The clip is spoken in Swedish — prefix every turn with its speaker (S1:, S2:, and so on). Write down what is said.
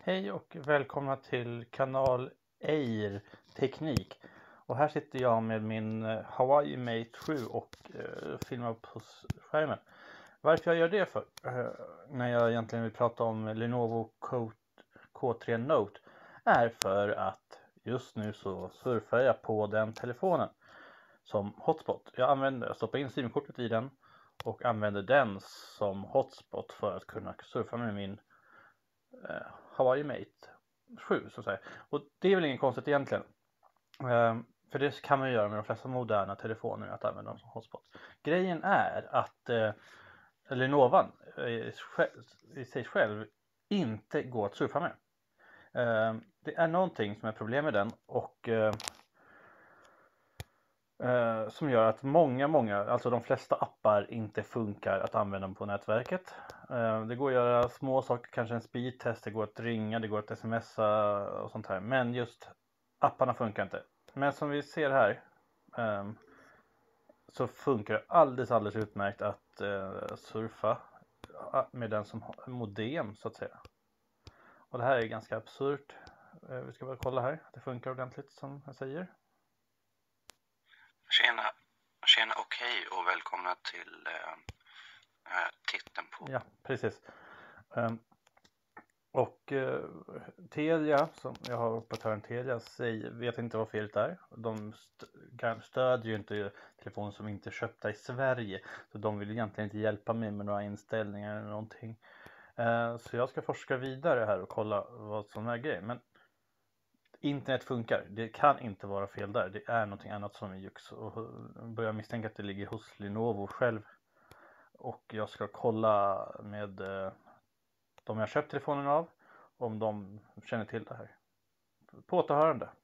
S1: Hej och välkomna till kanal Eir Teknik. Och här sitter jag med min Huawei Mate 7 och filmar på skärmen. Varför jag gör det för? När jag egentligen vill prata om Lenovo K3 Note är för att just nu så surfar jag på den telefonen som hotspot. Jag stoppar in simkortet i den och använder den som hotspot för att kunna surfa med min Huawei Mate 7 så att säga. Och det är väl inget konstigt egentligen. För det kan man göra med de flesta moderna telefoner, att använda dem som hotspot. Grejen är att Lenovo i sig själv inte går att surfa med. Det är någonting som är problem med den och som gör att alltså de flesta appar inte funkar att använda på nätverket. Det går att göra små saker, kanske en speedtest, det går att ringa, det går att smsa och sånt här. Men just apparna funkar inte. Men som vi ser här så funkar det alldeles utmärkt att surfa med den som modem så att säga. Och det här är ganska absurt. Vi ska bara kolla här att det funkar ordentligt som jag säger.
S2: Tjena och hej och välkomna till titeln på.
S1: Ja, precis. Och Telia, som jag har operatören Telia, vet inte vad felet är. De stödjer ju inte telefoner som inte är köpta i Sverige. Så de vill egentligen inte hjälpa mig med några inställningar eller någonting. Så jag ska forska vidare här och kolla vad som är grejen. Men internet funkar. Det kan inte vara fel där. Det är någonting annat som är jux. Och börjar misstänka att det ligger hos Lenovo själv. Och jag ska kolla med de jag köpt telefonen av. Om de känner till det här. På återhörande.